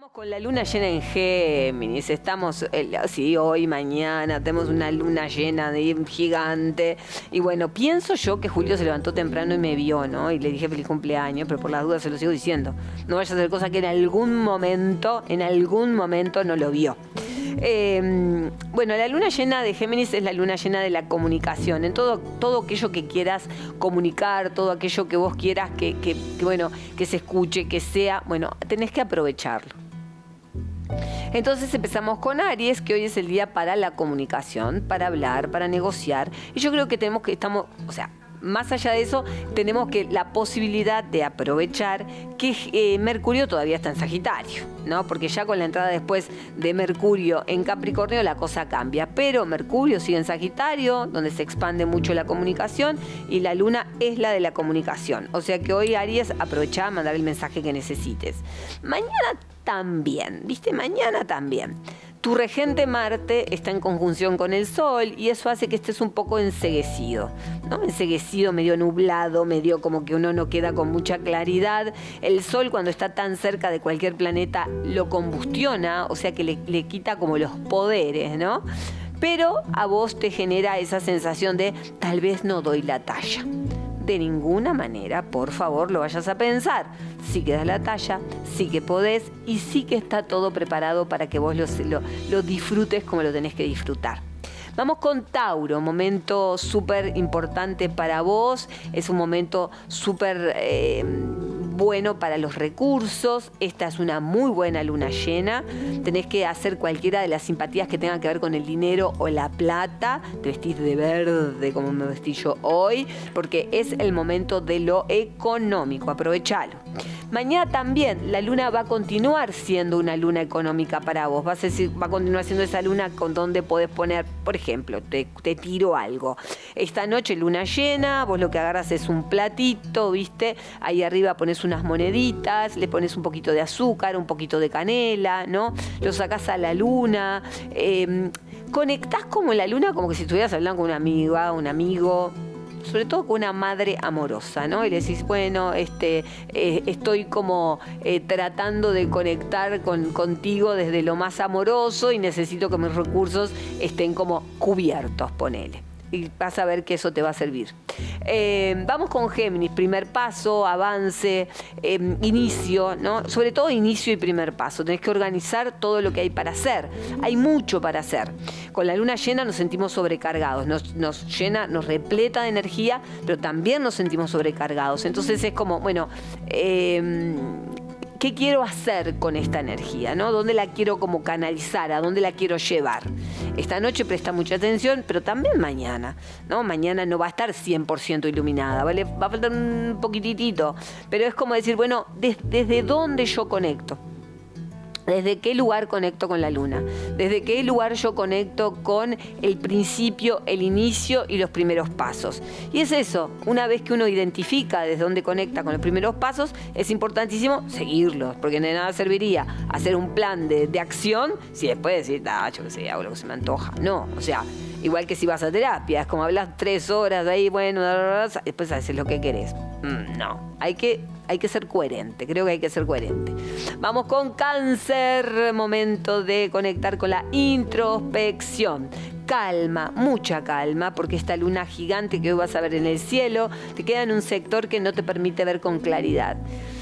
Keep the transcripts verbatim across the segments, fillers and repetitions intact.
Con la luna llena en Géminis, estamos, sí, hoy, mañana, tenemos una luna llena de gigante. Y bueno, pienso yo que Julio se levantó temprano y me vio, ¿no? Y le dije feliz cumpleaños, pero por las dudas se lo sigo diciendo. No vaya a ser cosa que en algún momento, en algún momento no lo vio. Eh, bueno, la luna llena de Géminis es la luna llena de la comunicación. En todo, todo aquello que quieras comunicar, todo aquello que vos quieras que, que, que, bueno, que se escuche, que sea, bueno, tenés que aprovecharlo. Entonces empezamos con Aries, que hoy es el día para la comunicación, para hablar, para negociar. Y yo creo que tenemos que, estamos, o sea, más allá de eso, tenemos que la posibilidad de aprovechar que eh, Mercurio todavía está en Sagitario, ¿no? Porque ya con la entrada después de Mercurio en Capricornio la cosa cambia. Pero Mercurio sigue en Sagitario, donde se expande mucho la comunicación, y la luna es la de la comunicación. O sea que hoy, Aries, aprovecha a mandar el mensaje que necesites. Mañana también, ¿viste? Mañana también. Tu regente Marte está en conjunción con el Sol y eso hace que estés un poco enceguecido, ¿no? Enceguecido, medio nublado, medio como que uno no queda con mucha claridad. El Sol, cuando está tan cerca de cualquier planeta, lo combustiona, o sea que le, le quita como los poderes, ¿no? Pero a vos te genera esa sensación de tal vez no doy la talla. De ninguna manera, por favor, lo vayas a pensar. Sí que das la talla, sí que podés y sí que está todo preparado para que vos lo, lo, lo disfrutes como lo tenés que disfrutar. Vamos con Tauro, momento súper importante para vos, es un momento súper eh, bueno para los recursos. Esta es una muy buena luna llena, tenés que hacer cualquiera de las simpatías que tengan que ver con el dinero o la plata, te vestís de verde como me vestí yo hoy, porque es el momento de lo económico, aprovechalo. Mañana también la luna va a continuar siendo una luna económica para vos, va a, ser, va a continuar siendo esa luna con donde podés poner, por ejemplo, te, te tiro algo. Esta noche luna llena, vos lo que agarras es un platito, ¿viste? Ahí arriba pones unas moneditas, le pones un poquito de azúcar, un poquito de canela, ¿no? Lo sacás a la luna, eh, conectás como la luna como que si estuvieras hablando con una amiga, un amigo, sobre todo con una madre amorosa, ¿no? Y le decís, bueno, este, eh, estoy como eh, tratando de conectar con, contigo desde lo más amoroso y necesito que mis recursos estén como cubiertos, ponele. Y vas a ver que eso te va a servir. Eh, vamos con Géminis, primer paso, avance, eh, inicio, ¿no? Sobre todo inicio y primer paso. Tenés que organizar todo lo que hay para hacer. Hay mucho para hacer. Con la luna llena nos sentimos sobrecargados, nos, nos llena, nos repleta de energía, pero también nos sentimos sobrecargados. Entonces es como, bueno, eh, ¿qué quiero hacer con esta energía, ¿no? ¿Dónde la quiero como canalizar? ¿A dónde la quiero llevar? Esta noche presta mucha atención, pero también mañana, ¿no? Mañana no va a estar cien por ciento iluminada, ¿vale? Va a faltar un poquitito, pero es como decir, bueno, des, ¿desde dónde yo conecto? ¿Desde qué lugar conecto con la luna? ¿Desde qué lugar yo conecto con el principio, el inicio y los primeros pasos? Y es eso, una vez que uno identifica desde dónde conecta con los primeros pasos, es importantísimo seguirlos, porque de nada serviría hacer un plan de, de acción si después decís, ah, yo qué sé, hago lo que se me antoja. No, o sea, igual que si vas a terapia, es como hablas tres horas de ahí, bueno, después haces lo que querés. Mm, no, hay que... Hay que ser coherente, creo que hay que ser coherente. Vamos con Cáncer, momento de conectar con la introspección. Calma, mucha calma, porque esta luna gigante que hoy vas a ver en el cielo te queda en un sector que no te permite ver con claridad.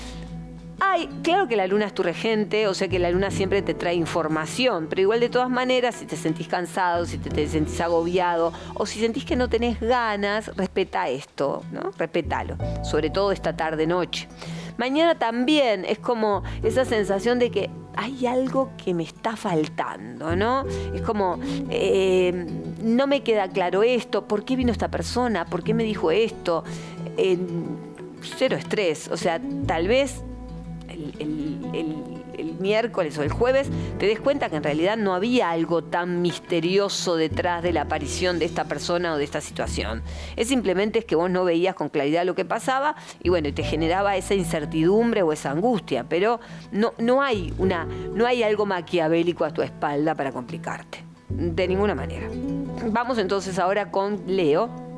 Ay, claro que la luna es tu regente, o sea que la luna siempre te trae información, pero igual de todas maneras, si te sentís cansado, si te, te sentís agobiado, o si sentís que no tenés ganas, respeta esto, ¿no? Respetalo, sobre todo esta tarde-noche. Mañana también es como esa sensación de que hay algo que me está faltando, ¿no? Es como, eh, no me queda claro esto, ¿por qué vino esta persona? ¿Por qué me dijo esto? Eh, cero estrés, o sea, tal vez... El, el, el, el miércoles o el jueves te des cuenta que en realidad no había algo tan misterioso detrás de la aparición de esta persona o de esta situación. Es simplemente es que vos no veías con claridad lo que pasaba y bueno, te generaba esa incertidumbre o esa angustia, pero no, no, hay una, no hay algo maquiavélico a tu espalda para complicarte, de ninguna manera. Vamos entonces ahora con Leo.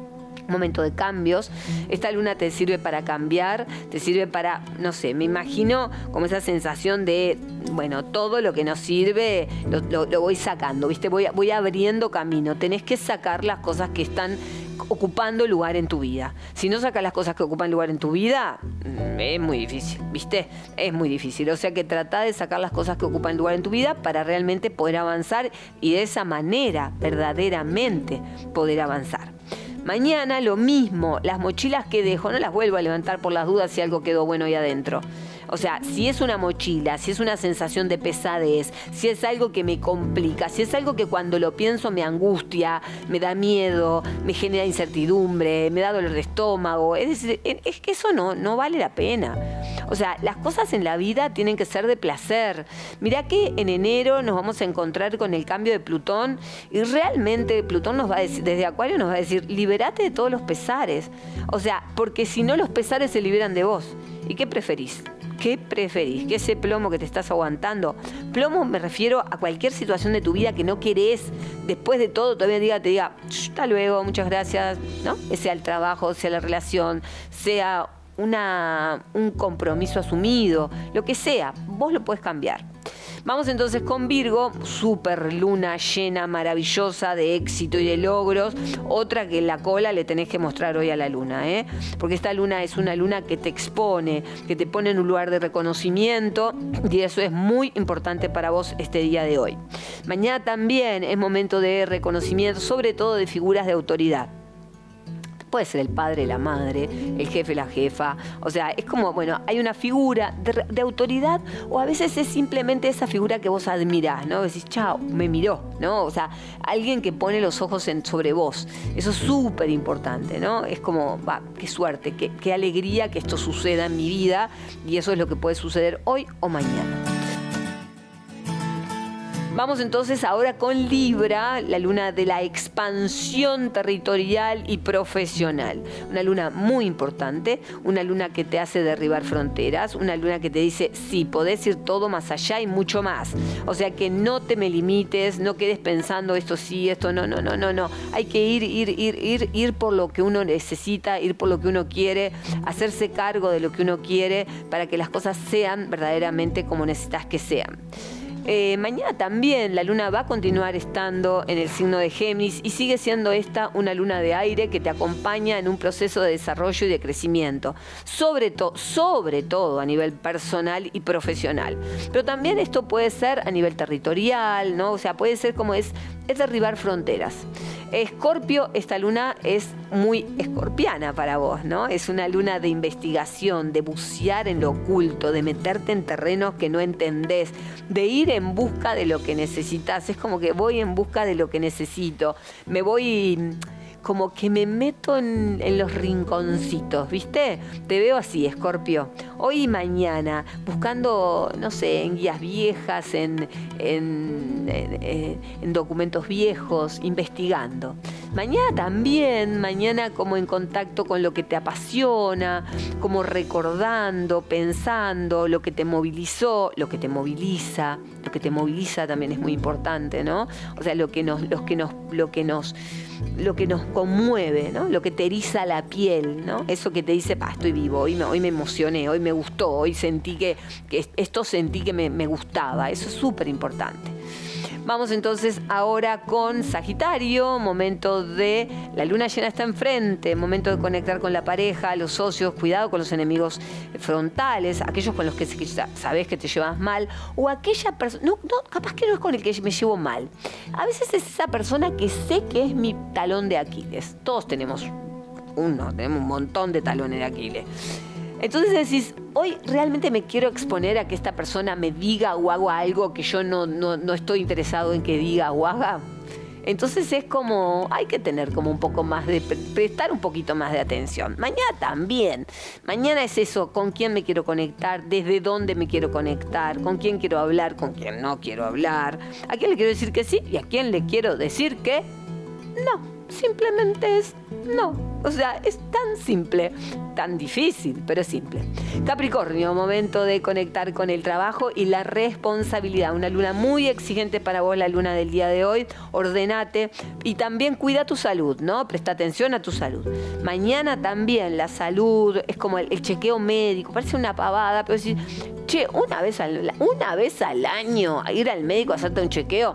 momento de cambios. Esta luna te sirve para cambiar, te sirve para, no sé, me imagino como esa sensación de, bueno, todo lo que nos sirve lo, lo, lo voy sacando, ¿viste? Voy, voy abriendo camino. Tenés que sacar las cosas que están ocupando lugar en tu vida. Si no sacas las cosas que ocupan lugar en tu vida, es muy difícil, ¿viste? Es muy difícil. O sea que trata de sacar las cosas que ocupan lugar en tu vida para realmente poder avanzar y de esa manera, verdaderamente, poder avanzar. Mañana lo mismo, las mochilas que dejo, no las vuelvo a levantar por las dudas si algo quedó bueno ahí adentro. O sea, si es una mochila, si es una sensación de pesadez, si es algo que me complica, si es algo que cuando lo pienso me angustia, me da miedo, me genera incertidumbre, me da dolor de estómago, es decir, es que eso no, no vale la pena. O sea, las cosas en la vida tienen que ser de placer. Mirá que en enero nos vamos a encontrar con el cambio de Plutón y realmente Plutón nos va a decir, desde Acuario nos va a decir, liberate de todos los pesares. O sea, porque si no los pesares se liberan de vos. ¿Y qué preferís? ¿Qué preferís? ¿Que ese plomo que te estás aguantando? Plomo me refiero a cualquier situación de tu vida que no querés, después de todo, todavía diga, te diga, hasta luego, muchas gracias, ¿no? Sea el trabajo, sea la relación, sea una, un compromiso asumido, lo que sea, vos lo podés cambiar. Vamos entonces con Virgo, super luna llena, maravillosa, de éxito y de logros. Otra que en la cola le tenés que mostrar hoy a la luna, ¿eh? Porque esta luna es una luna que te expone, que te pone en un lugar de reconocimiento y eso es muy importante para vos este día de hoy. Mañana también es momento de reconocimiento, sobre todo de figuras de autoridad. Puede ser el padre, la madre, el jefe, la jefa. O sea, es como, bueno, hay una figura de, de autoridad o a veces es simplemente esa figura que vos admirás, ¿no? Decís, chao, me miró, ¿no? O sea, alguien que pone los ojos en, sobre vos. Eso es súper importante, ¿no? Es como, va, qué suerte, qué, qué alegría que esto suceda en mi vida y eso es lo que puede suceder hoy o mañana. Vamos entonces ahora con Libra, la luna de la expansión territorial y profesional. Una luna muy importante, una luna que te hace derribar fronteras, una luna que te dice, sí, podés ir todo más allá y mucho más. O sea que no te me limites, no quedes pensando esto sí, esto no, no, no, no, no. Hay que ir, ir, ir, ir, ir por lo que uno necesita, ir por lo que uno quiere, hacerse cargo de lo que uno quiere para que las cosas sean verdaderamente como necesitas que sean. Eh, mañana también la luna va a continuar estando en el signo de Géminis y sigue siendo esta una luna de aire que te acompaña en un proceso de desarrollo y de crecimiento, sobre, to sobre todo a nivel personal y profesional. Pero también esto puede ser a nivel territorial, ¿no? O sea, puede ser como es, es derribar fronteras. Escorpio, esta luna es muy escorpiana para vos, ¿no? Es una luna de investigación, de bucear en lo oculto, de meterte en terrenos que no entendés, de ir en busca de lo que necesitas. Es como que voy en busca de lo que necesito. Me voy, como que me meto en, en los rinconcitos, ¿viste? Te veo así, Escorpio. Hoy y mañana, buscando, no sé, en guías viejas, en, en, en, en documentos viejos, investigando. Mañana también, mañana como en contacto con lo que te apasiona, como recordando, pensando, lo que te movilizó, lo que te moviliza, lo que te moviliza también es muy importante, ¿no? O sea, lo que nos, los que nos, lo que nos, lo que nos conmueve, ¿no? Lo que te eriza la piel, ¿no? Eso que te dice, pa, estoy vivo, hoy me, hoy me emocioné, hoy me gustó, hoy sentí que, que esto sentí que me, me gustaba, eso es súper importante. Vamos entonces ahora con Sagitario, momento de, la luna llena está enfrente, momento de conectar con la pareja, los socios, cuidado con los enemigos frontales, aquellos con los que sabés que te llevas mal, o aquella persona, no, no, capaz que no es con el que me llevo mal, a veces es esa persona que sé que es mi talón de Aquiles, todos tenemos uno, tenemos un montón de talones de Aquiles. Entonces decís, hoy realmente me quiero exponer a que esta persona me diga o haga algo que yo no, no, no estoy interesado en que diga o haga. Entonces es como, hay que tener como un poco más de, prestar un poquito más de atención. Mañana también. Mañana es eso, con quién me quiero conectar, desde dónde me quiero conectar, con quién quiero hablar, con quién no quiero hablar, a quién le quiero decir que sí y a quién le quiero decir que no. Simplemente es no. O sea, es tan simple, tan difícil, pero es simple. Capricornio, momento de conectar con el trabajo y la responsabilidad. Una luna muy exigente para vos, la luna del día de hoy. Ordenate y también cuida tu salud, ¿no? Presta atención a tu salud. Mañana también la salud, es como el, el chequeo médico, parece una pavada, pero decir, che, una vez al, una vez al año ir al médico a hacerte un chequeo,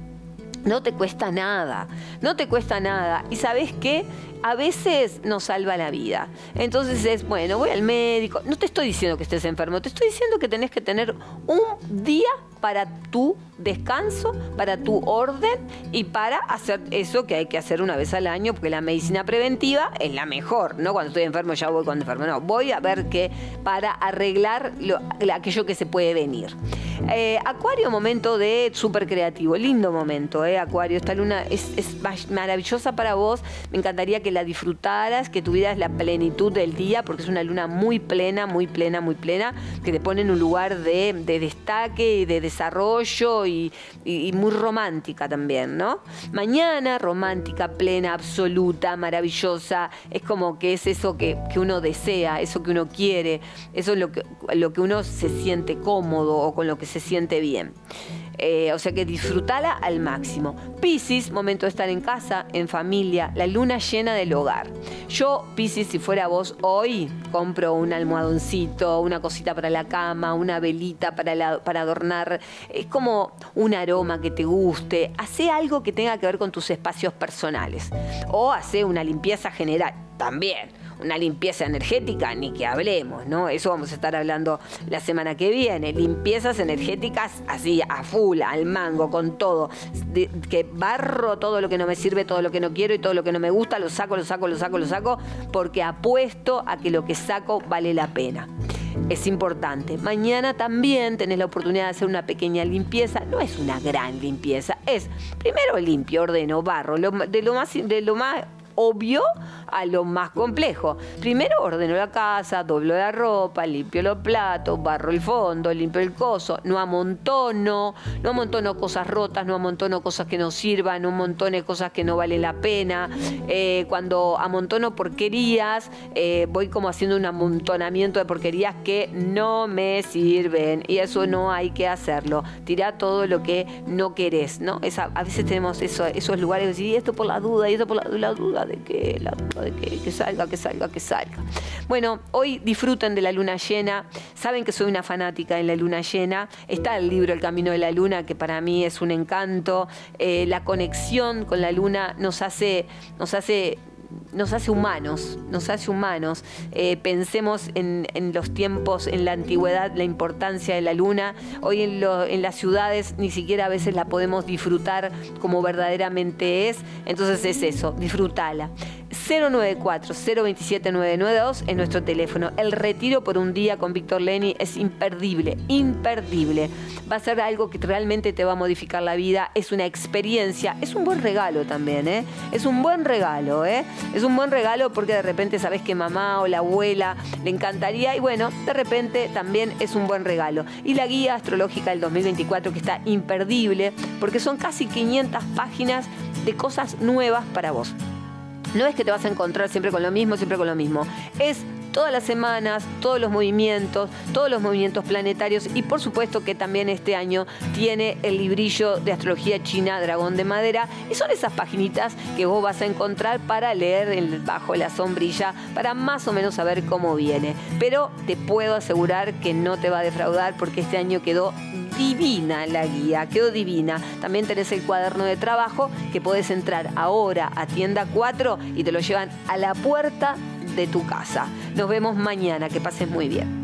no te cuesta nada, no te cuesta nada. ¿Y sabés qué? A veces nos salva la vida. Entonces es, bueno, voy al médico. No te estoy diciendo que estés enfermo, te estoy diciendo que tenés que tener un día para tu descanso, para tu orden y para hacer eso que hay que hacer una vez al año, porque la medicina preventiva es la mejor, ¿no? Cuando estoy enfermo ya voy cuando enfermo. No, voy a ver qué para arreglar lo, aquello que se puede venir. Eh, Acuario, momento de súper creativo. Lindo momento, ¿eh? Acuario, esta luna es, es maravillosa para vos. Me encantaría que la disfrutaras, que tuvieras la plenitud del día, porque es una luna muy plena, muy plena, muy plena, que te pone en un lugar de, de destaque y de desarrollo y, y, y muy romántica también, ¿no? Mañana, romántica, plena, absoluta, maravillosa. Es como que es eso que, que uno desea, eso que uno quiere, eso es lo que, lo que uno se siente cómodo o con lo que se siente bien. Eh, o sea que disfrutala al máximo. Piscis, momento de estar en casa, en familia, la luna llena del hogar. Yo, Piscis, si fuera vos hoy, compro un almohadoncito, una cosita para la cama, una velita para, la, para adornar. Es como un aroma que te guste. Hacé algo que tenga que ver con tus espacios personales. O hacé una limpieza general también. Una limpieza energética, ni que hablemos, ¿no? Eso vamos a estar hablando la semana que viene. Limpiezas energéticas así, a full, al mango, con todo. De, que barro todo lo que no me sirve, todo lo que no quiero y todo lo que no me gusta, lo saco, lo saco, lo saco, lo saco, porque apuesto a que lo que saco vale la pena. Es importante. Mañana también tenés la oportunidad de hacer una pequeña limpieza. No es una gran limpieza, es primero limpio, ordeno, barro, lo, de lo más... De lo más obvio a lo más complejo. Primero ordeno la casa, doblo la ropa, limpio los platos, barro el fondo, limpio el coso, no amontono, no amontono cosas rotas, no amontono cosas que no sirvan, no amontono cosas que no valen la pena. Eh, cuando amontono porquerías, eh, voy como haciendo un amontonamiento de porquerías que no me sirven y eso no hay que hacerlo. Tirá todo lo que no querés, ¿no? Esa, a veces tenemos eso, esos lugares de decir, y esto por la duda, y esto por la, la duda de que, la duda de que, que salga, que salga, que salga. Bueno, hoy disfruten de la luna llena. Saben que soy una fanática en la luna llena. Está el libro El Camino de la Luna, que para mí es un encanto. Eh, la conexión con la luna nos hace, nos hace nos hace humanos, nos hace humanos. Eh, pensemos en, en los tiempos, en la antigüedad, la importancia de la luna. Hoy en, lo, en las ciudades ni siquiera a veces la podemos disfrutar como verdaderamente es. Entonces es eso, disfrútala. cero nueve cuatro, cero dos siete, nueve nueve dos es nuestro teléfono. El retiro por un día con Víctor Leni es imperdible, imperdible. Va a ser algo que realmente te va a modificar la vida. Es una experiencia, es un buen regalo también, ¿eh? Es un buen regalo, ¿eh? Es un buen regalo porque de repente sabes que mamá o la abuela le encantaría y bueno, de repente también es un buen regalo. Y la guía astrológica del dos mil veinticuatro que está imperdible porque son casi quinientas páginas de cosas nuevas para vos. No es que te vas a encontrar siempre con lo mismo, siempre con lo mismo. Es todas las semanas, todos los movimientos, todos los movimientos planetarios y por supuesto que también este año tiene el librillo de astrología china Dragón de Madera y son esas paginitas que vos vas a encontrar para leer en, bajo la sombrilla para más o menos saber cómo viene. Pero te puedo asegurar que no te va a defraudar porque este año quedó divina la guía, quedó divina. También tenés el cuaderno de trabajo que podés entrar ahora a Tienda cuatro y te lo llevan a la puerta de tu casa. Nos vemos mañana, que pases muy bien.